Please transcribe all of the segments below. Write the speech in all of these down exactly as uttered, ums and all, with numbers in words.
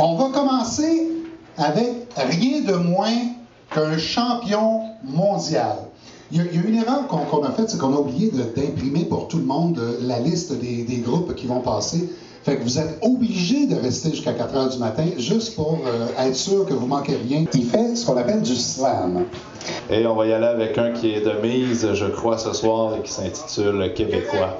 On va commencer avec rien de moins qu'un champion mondial. Il y a, il y a une erreur qu'on qu'on a faite, c'est qu'on a oublié de- d'imprimer pour tout le monde euh, la liste des, des groupes qui vont passer. Fait que vous êtes obligés de rester jusqu'à quatre heures du matin, juste pour euh, être sûr que vous manquez rien. Il fait ce qu'on appelle du slam. Et on va y aller avec un qui est de mise, je crois, ce soir, et qui s'intitule Québécois.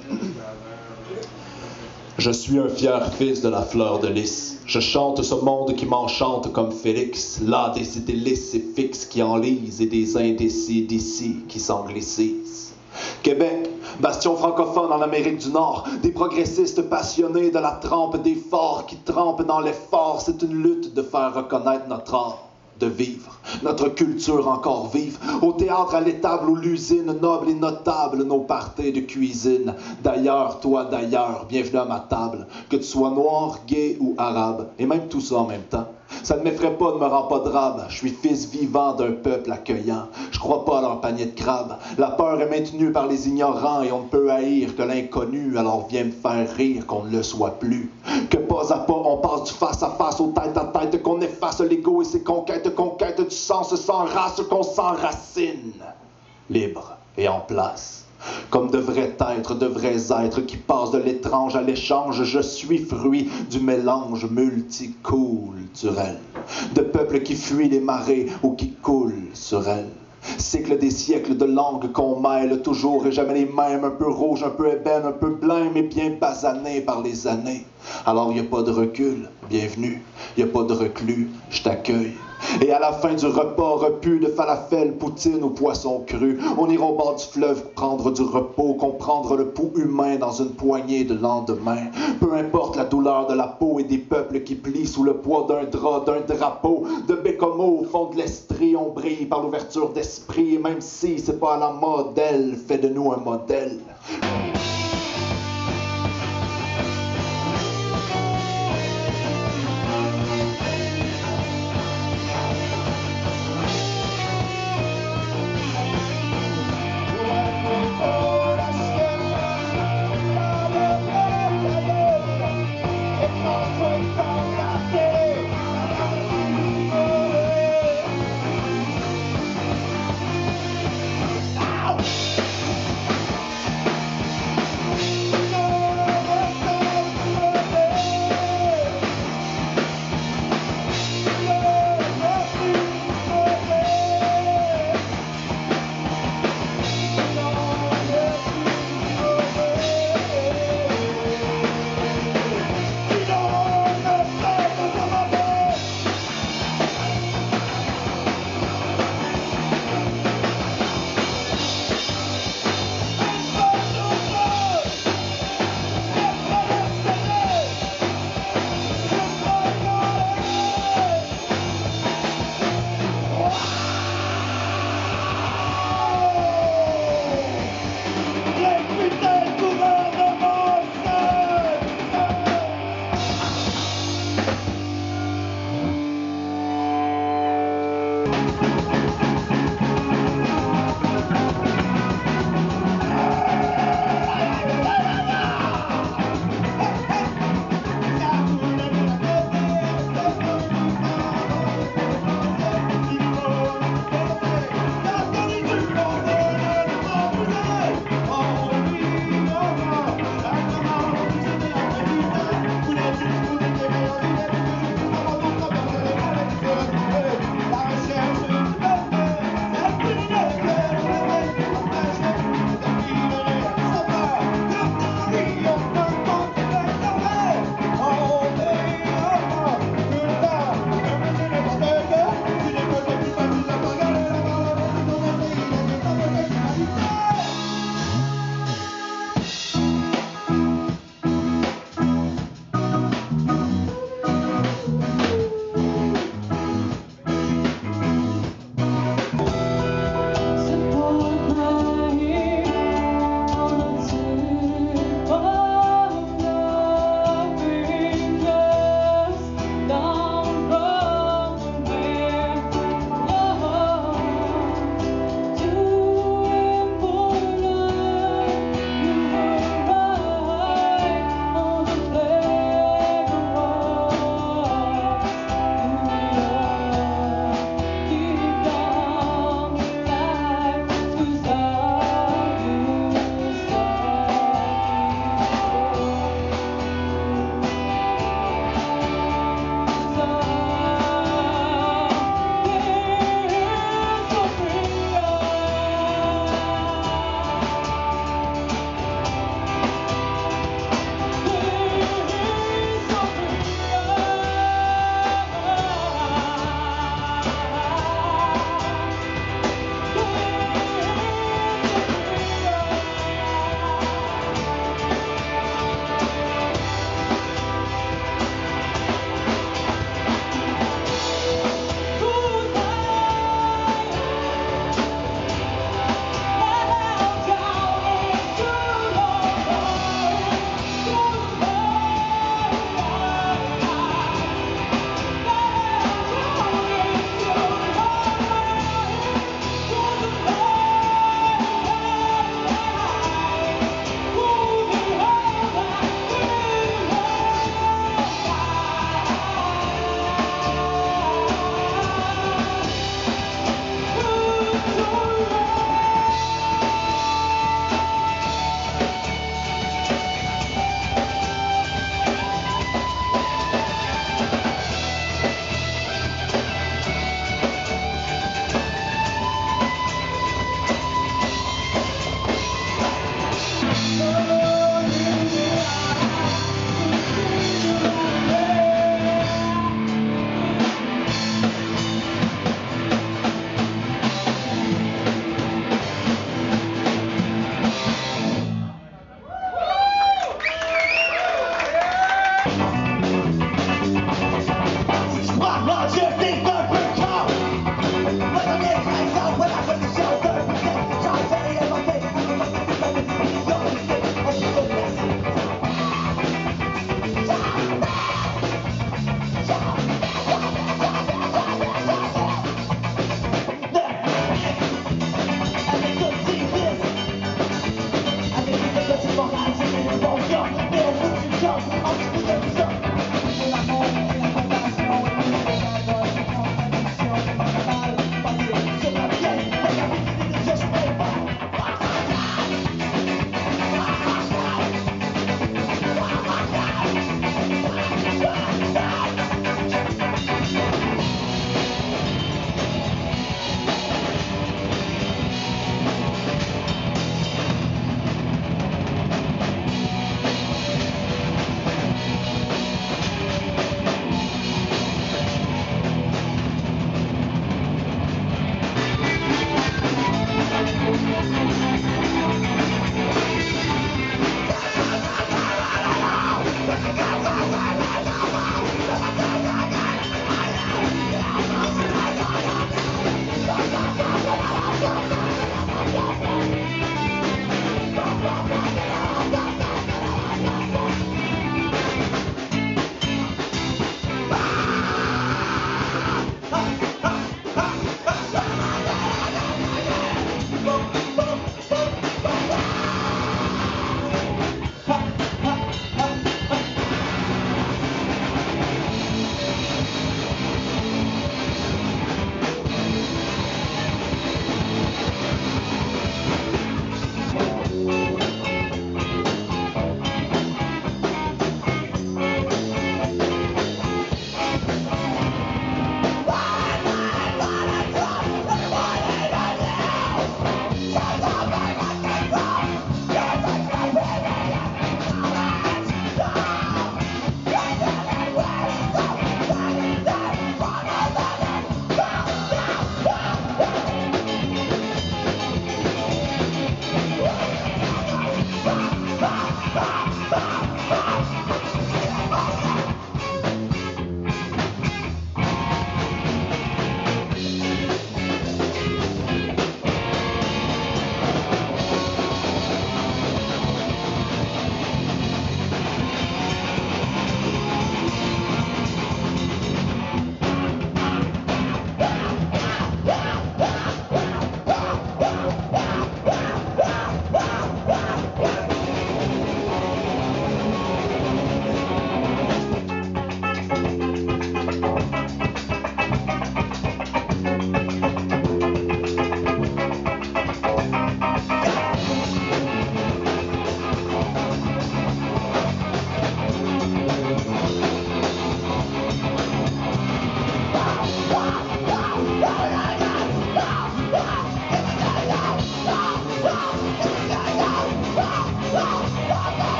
Je suis un fier fils de la fleur de lys. Je chante ce monde qui m'enchante comme Félix. Là, des idées lisses et fixes qui enlisent et des indécis d'ici qui s'anglicisent. Québec, bastion francophone en Amérique du Nord, des progressistes passionnés de la trempe des forts qui trempent dans l'effort. C'est une lutte de faire reconnaître notre art, de vivre, notre culture encore vive, au théâtre, à l'étable ou l'usine, noble et notable, nos parties de cuisine. D'ailleurs, toi d'ailleurs, bienvenue à ma table, que tu sois noir, gay ou arabe, et même tout ça en même temps. Ça ne m'effraie pas de me rendre pas drabe, je suis fils vivant d'un peuple accueillant. Je crois pas à leur panier de crabes. La peur est maintenue par les ignorants et on ne peut haïr que l'inconnu, alors viens me faire rire qu'on ne le soit plus. Que pas à pas on passe du face à face au tête à tête, qu'on efface l'ego et ses conquêtes, conquête du sens sans race, qu'on s'enracine, libre et en place. Comme devraient être de vrais êtres qui passent de l'étrange à l'échange, je suis fruit du mélange multiculturel de peuples qui fuient les marées ou qui coulent sur elles. Cycle des siècles de langues qu'on mêle toujours et jamais les mêmes, un peu rouge, un peu ébène, un peu blême et bien basané par les années. Alors y a pas de recul, bienvenue, y a pas de reclus, je t'accueille. Et à la fin du repas repu de falafel, poutine ou poisson cru, on ira au bord du fleuve prendre du repos, comprendre le pouls humain dans une poignée de lendemain. Peu importe la douleur de la peau et des peuples qui plient sous le poids d'un drap, d'un drapeau, de Bécomo au fond de l'estrie, on brille par l'ouverture d'esprit, et même si c'est pas à la mode, elle fait de nous un modèle.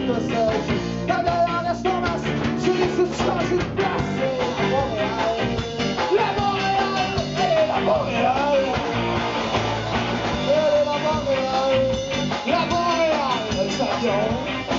de sèche. La derrière reste en masse, tu risques de changer de place. La Montréal, elle est la Montréal. Elle est la Montréal, la Montréal, le champion.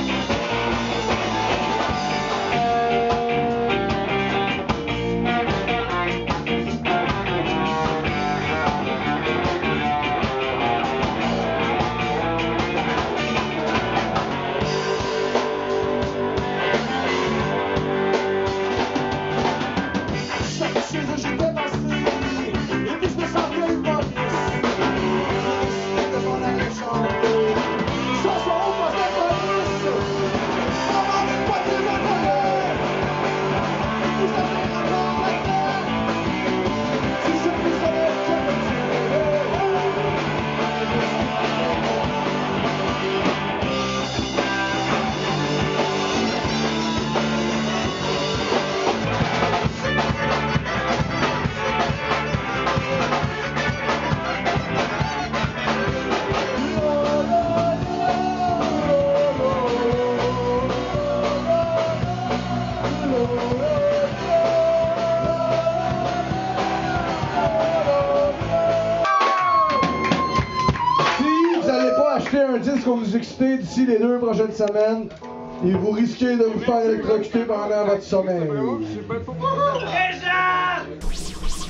Un disque qu'on vous exciter d'ici les deux prochaines semaines et vous risquez de vous faire électrocuter pendant votre sommeil. Déjà!